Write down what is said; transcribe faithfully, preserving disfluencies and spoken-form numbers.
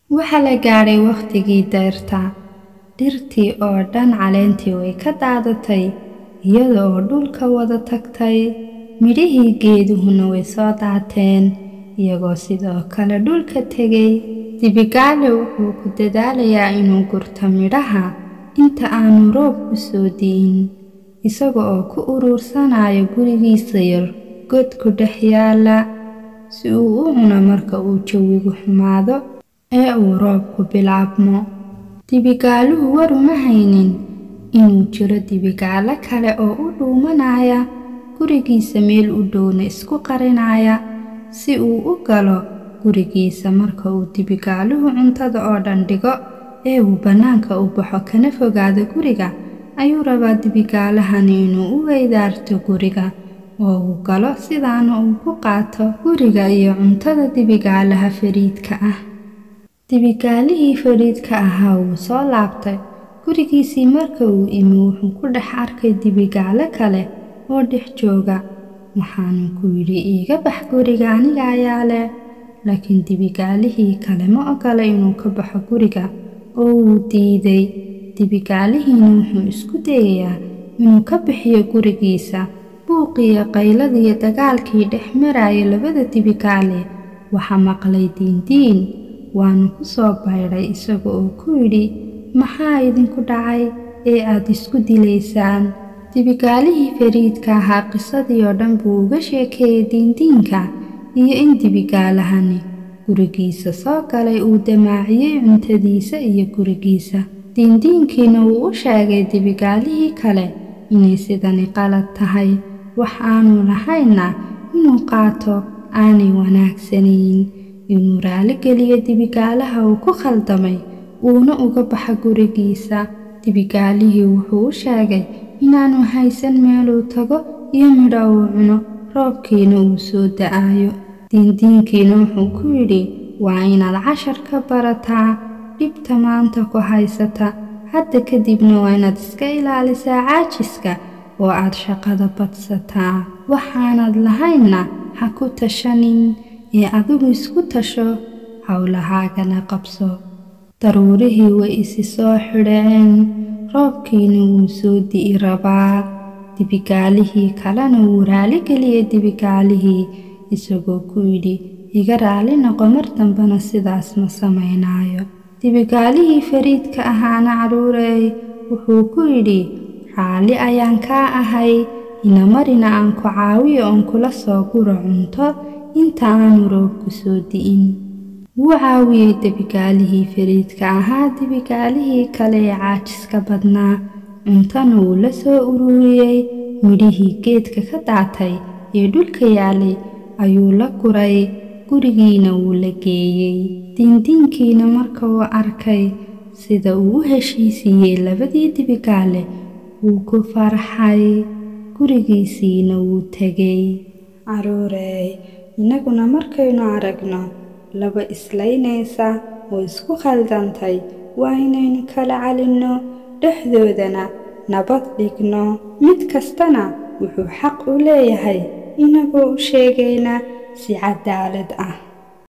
Waxa la gaaray waqtigii dayrta. Dhirtii oo dhan caleentii way ka daadatay, iyada oo dhulka wada tagtay. Midhihii geeduhuna way soo daateen, iyagoo sidoo kale dhulka tegay. Dibigaale wuxuu ku dadaalayaa inuu gurto midhaha inta aanu roobku soo diin, isaga oo ku uruursanayo gurigiisa yar god ku dhex yaala, si uu u cuno marka uu jawigu xumaado ee uu roobku bilaabmo. Dibigaaluhu war uma haynin inuu jiro dibigaale kale oo u dhuumanaya gurigiisa meel u dhowna isku qarinaya si uu u galo gurigiisa. Marka uu dibigaaluhu cuntada oo dhan dhigo ee uu bannaanka u baxo kana fogaado guriga, ayuu rabaa dibigaalahani inuu u weydaarto guriga oo uu galo, sidaana uu ku qaato guriga iyo cuntada dibigaalaha fariidka ah. Dibigaalihii fariidka ahaa wuu soo laabtay gurigiisii. Marka uu imi, wuxuu ku dhex arkay dibigaale kale oo dhex jooga. Waxaanu ku yidhi, iiga bax guriga, aniga ayaa leh. Laakiin dibigaalihii kale ma ogola inuu ka baxo guriga oo wuu diiday. Dibigaalihiina wuxuu isku dayayaa inuu ka bixiyo gurigiisa. Buuqiyo qayladii dagaalkii dhex marayay labada dibigaale waxa maqlay diindiin, waanu ku soo bayray isaga oo ku yidhi, maxaa idinku dhacay ee aad isku dilaysaan? Dibigaalihii fariidka ahaa qisadii oo dhan buu uga sheekeeyey diindiinka, iyo in dibigaalahani gurigiisa soo galay uu damaaciyey cuntadiisa iyo gurigiisa. Diindiinkiina wuu u sheegay dibigaalihii kale inay sidani qalad tahay, wax aanu lahayna inuu qaato aanay wanaagsanayn, inuu raali geliyo dibigaalaha uu ku khaldamay, uuna uga baxa gurigiisa. Dibigaalihii wuxuu u sheegay inaanu haysan meeluu tago iyo midho uu cuno, roobkiina uu soo da'ayo. Diindiinkiina wuxuu ku yidhi, waa inaad cashar ka barataa dhibta maanta ku haysata, hadda kadibna waa inaad iska ilaalisaa caajiska oo aad shaqada badsataa. Waxaanad lahaynna ha ku tashanin ee adigu isku tasho, hawlahaagana qabso. Daruurihii way isi soo xidheen, roobkiina wuu soo di'i rabaa. Dibigaalihii kalena wuu raali geliyey dibigaalihii, isagoo ku yidhi, iga raali noqo, mar dambana sidaas ma samaynayo. Dibigaalihii fariidka ahaana caruurey wuxuu ku yidhi, raali ayaan kaa ahay, ina marina aan ku caawiyo oon kula soo guro cunto inta aanu roobku soo di'in. Wuu caawiyey dibigaalihii fariidka ahaa dibigaalihii kale ee caajiska badnaa. Cuntana wuu la soo ururiyey. Midhihii geedka ka daatay ee dhulka yaalay ayuu la guray, gurigiina wuu la geeyey. Diindiinkiina marka uu arkay sida uu u heshiisiiyey labadii dibigaale, wuu ku farxay, gurigiisiina wuu tegey. Caruurey, innaguna markaynu aragno laba islaynaysa oo isku khaldantay, waa inaynu kala calinno, dhexdoodana nabad dhigno. Mid kastana wuxuu xaq u leeyahay inagoo u sheegayna si cadaalad ah.